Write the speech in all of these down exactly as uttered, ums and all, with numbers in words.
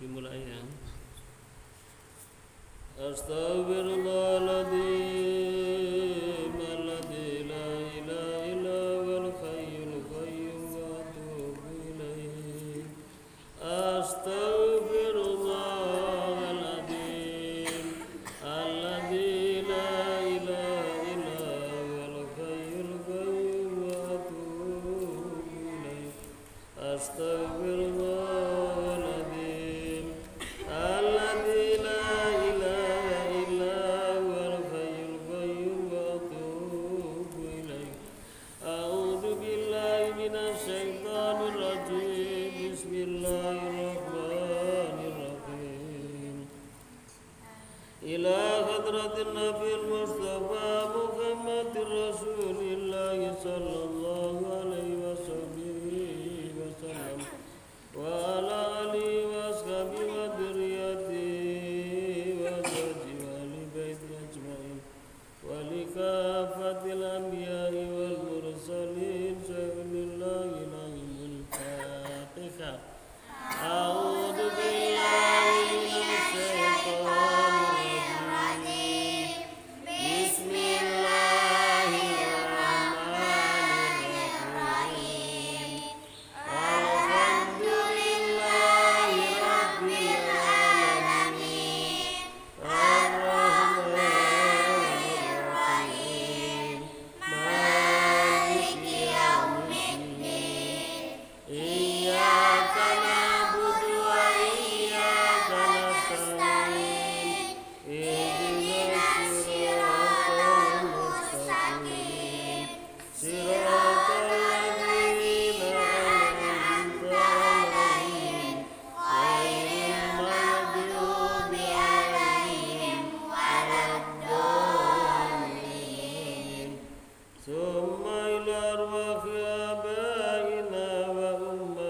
dimulai ya. Astaghfirullahaladzim alladzi la ilaha illa huwal hayyul qayyum wa atubu ilaih. Astaghfirullahaladzim alladzi la ilaha illa huwal hayyul qayyum wa atubu ilaih. Astaghfirullahaladzim alladzi la ilaha illa huwal hayyul qayyum wa atubu ilaih. A'udzu billahi minasy syaithanir rajim. Bismillahirrahmanirrahim. Ila hadratin Nabil Mustafa Muhammadir Rasulillah sallallahu alaihi wasallam wa ala alihi wa ashabihi wa dzurriyyatihi wa azwajihi wa ahli baitihi ajma'in wa li kafatil anbiya'i wal mursalin. Bismillahirrahmanirrahim. Fatihah. A'udzu billahi minasy syaithanir rajim. Bismillahirrahmanirrahim. Alhamdulillahi rabbil alamin. Ar-Rahmanir Rahim. Maliki yaumiddin. Iyyaka na'budu wa iyyaka nasta'in. Ihdinas siratal mustaqim. Siratal ladzina an'amta 'alaihim ghairil maghdubi 'alaihim waladdallin. Summa ila arwahi abaina wa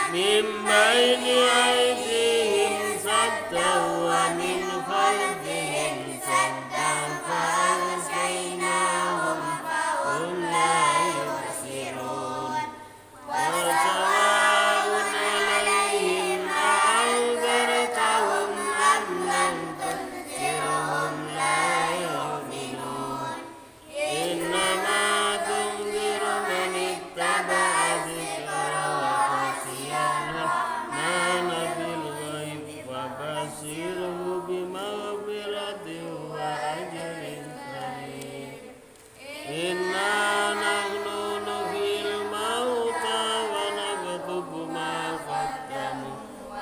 من بين أيديهم سدا ومن خلفهم سدا فأغشيناهم فهم لا يبصرون وسواء عليهم أأنذرتهم أم لم تنذرهم لا يؤمنون إنما تنذر من اتبع الذكر وخشي الرحمن بالغيب فبشره بمغفرة وأجر كريم إنا نحن نحيي الموتى ونكتب ما قدموا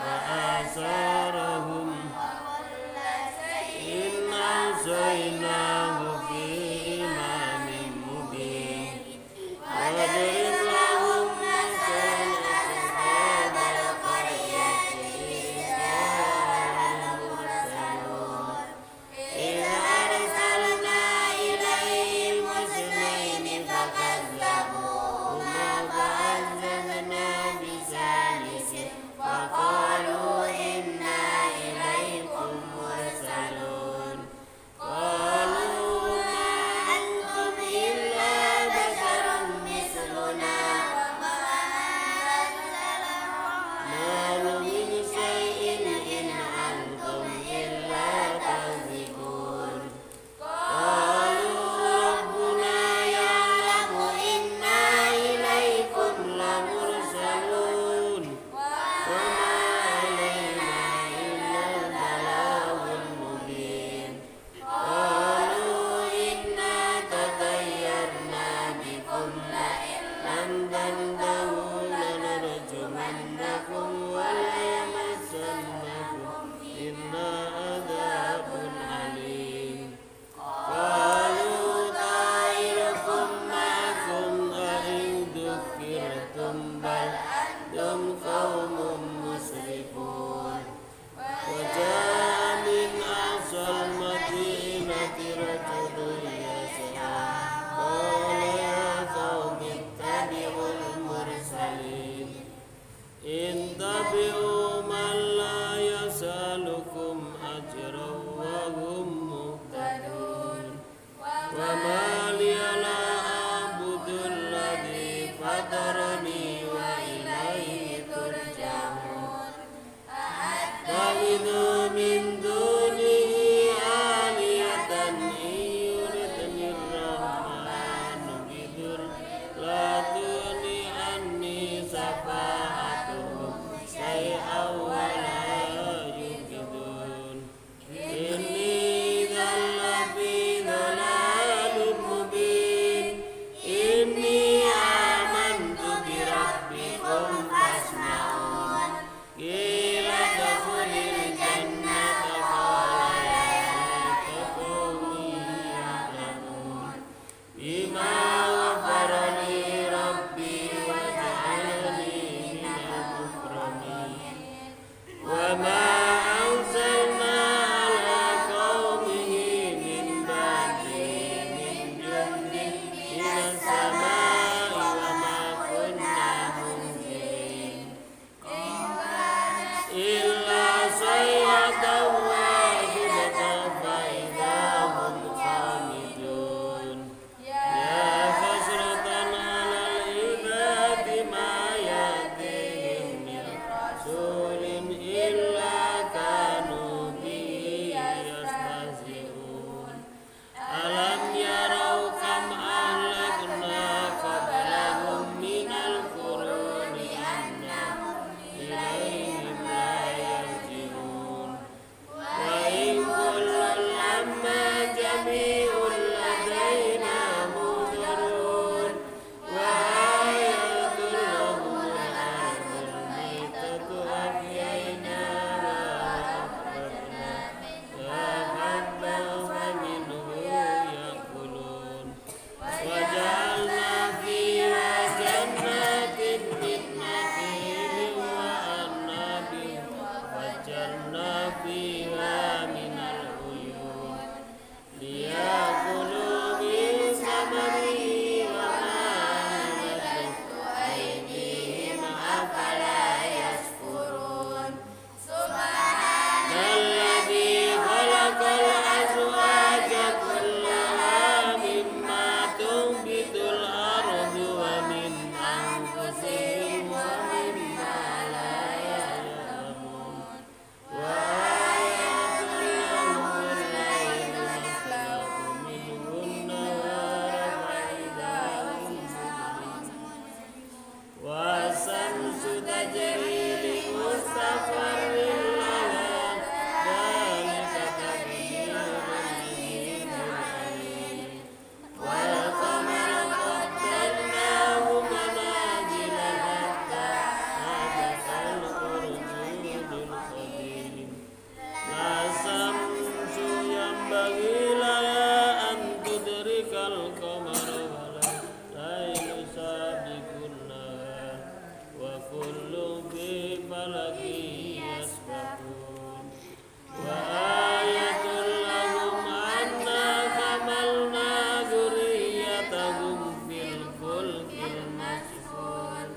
وآثارهم إن أحصيناه في إمام مبين واضرب لهم مثلا أصحاب القرية إذ جاءها المرسلون إذ أرسلنا إليهم اثنين فكذبوهما فعززنا بثالث فقالوا إنا إليكم مرسلون قالوا ما أنتم إلا بشر مثلنا وما أنزل الرحمن من شيء إن أنتم إلا تكذبون قالوا ربنا يعلم إنا إليكم لمرسلون وما علينا إلا البلاغ المبين قالوا إنا تطيرنا بكم لئن لم تنتهوا لنرجمنكم وليمسنكم منا عذاب أليم قالوا طائركم معكم أئن ذكرتم بل أنتم قوم مسرفون وجاء من أقصى المدينة رجل يسعى قال يا قوم اتبعوا المرسلين اتبعوا من لا يسألكم أجرا وهم مهتدون وما لي لا أعبد الذي فطرني وإليه ترجعون تجري لمستقر لها ذلك تقدير العزيز العليم والقمر قدرناه منازل حتى عاد كالأرجون القديم لا الشمس ينبغي لها أن تدرك القمر ولا الليل سابق النهار وكل في فلك يسبحون وآية لهم أنا حملنا ذريتهم في الفلك المشحون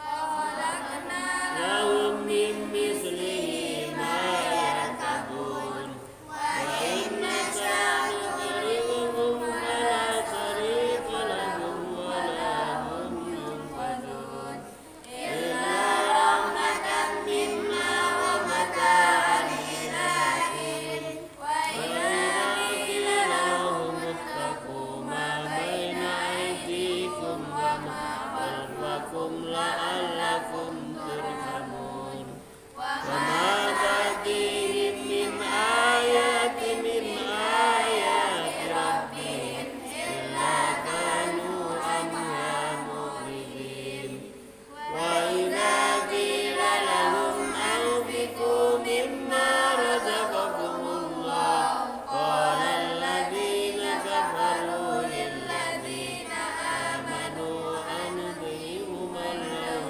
لهم من مثله ما يركبون وإن نشأ نغرقهم فلا صريخ لهم ولا هم ينقذون إلا رحمة منا ومتاعا إلى حين وإذا قيل لهم اتقوا ما بين أيديكم وما خلفكم لعلكم ترحمون وما تأتيهم من آية من آيات ربهم إلا كانوا عنها معرضين وإذا قيل لهم أنفقوا مما رزقكم الله قال الذين كفروا للذين آمنوا أنطعم من لو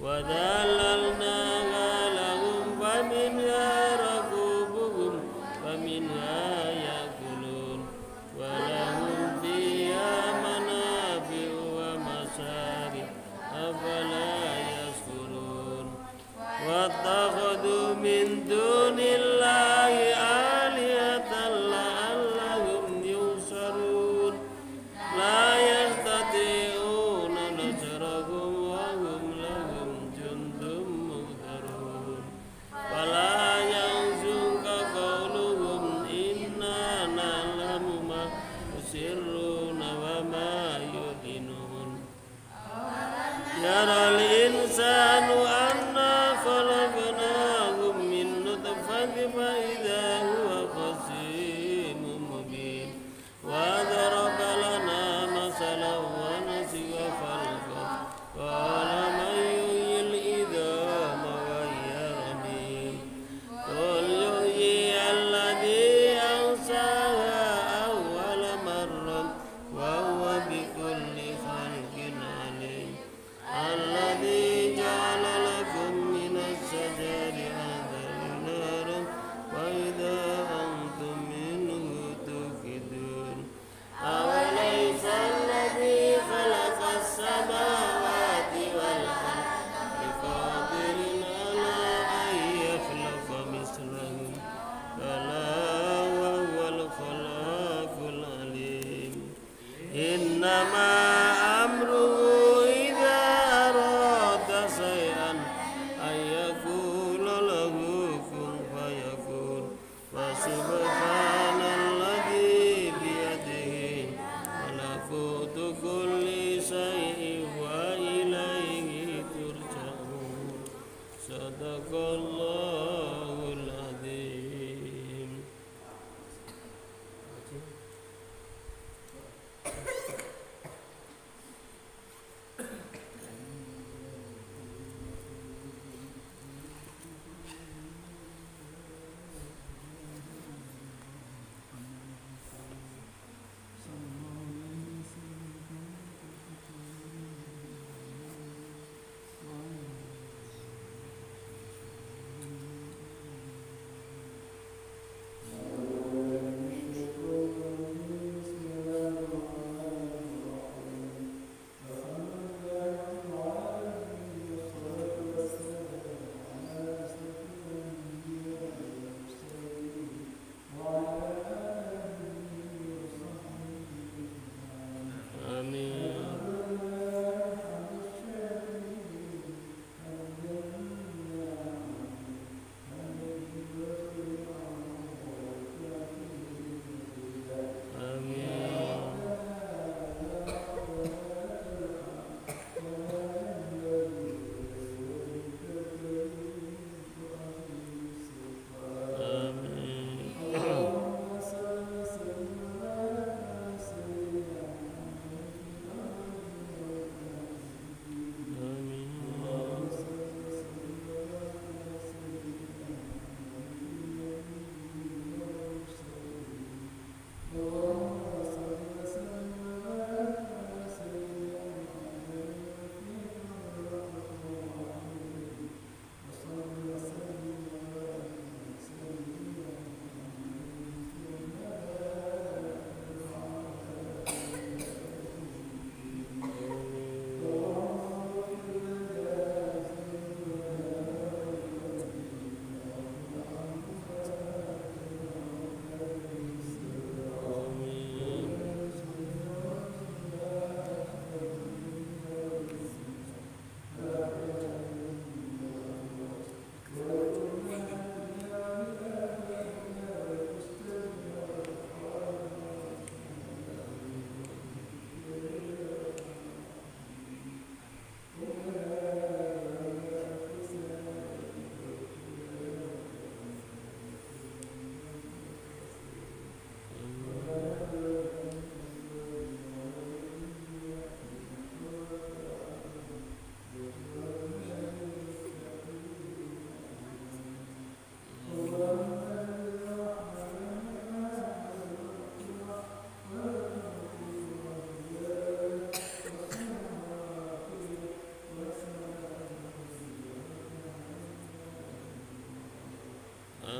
وذللناها لهم فمنها ركوبهم ومنها يأكلون ولهم فيها منافع ومشارب أفلا يشكرون واتخذوا من دون الله آلهة لعلهم ينصرون لا يستطيعون نصرهم وهم لهم جند مهترون فلا يحزنك قولهم إنا نعلم ما يسرون وما يعلنون يرى الإنسان أنا خلقناه من نطفة فإذا هو خصيم مبين وضرب لنا مثلا ونسي خلقه قال من يحيي العظام وهي رميم قل يحييها الذي أنشأها أول مرة وهو بكل خلق عليم الذي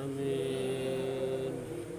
Amin.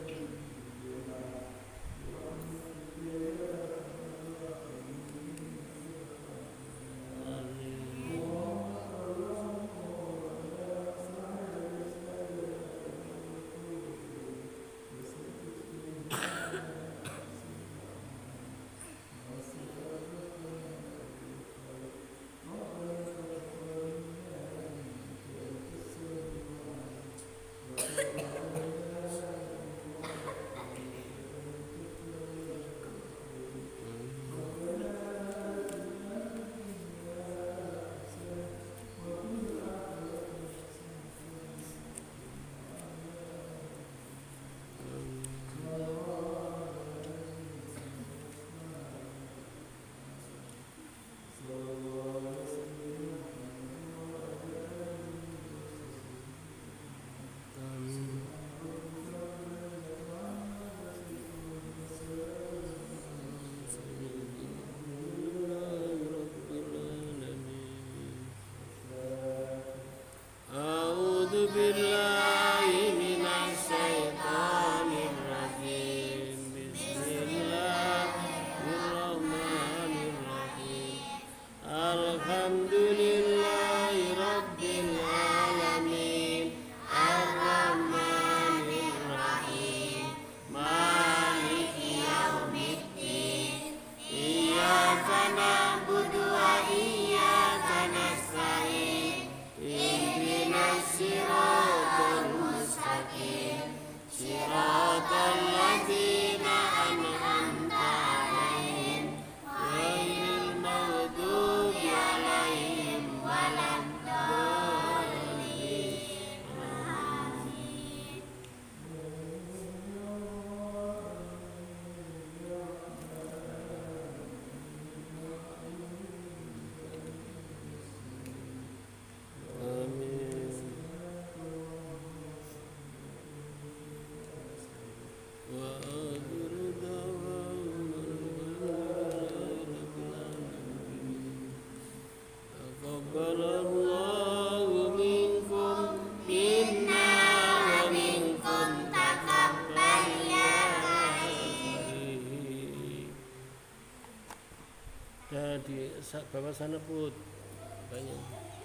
Di bawah sana put banyak.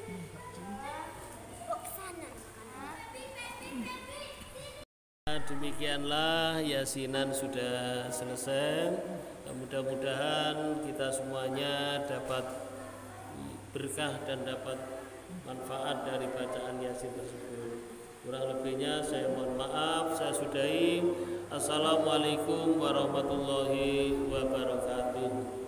Demikianlah yasinan sudah selesai. Mudah-mudahan kita semuanya dapat berkah dan dapat manfaat dari bacaan yasin tersebut. Kurang lebihnya saya mohon maaf. Saya sudahi. Assalamualaikum warahmatullahi wabarakatuh.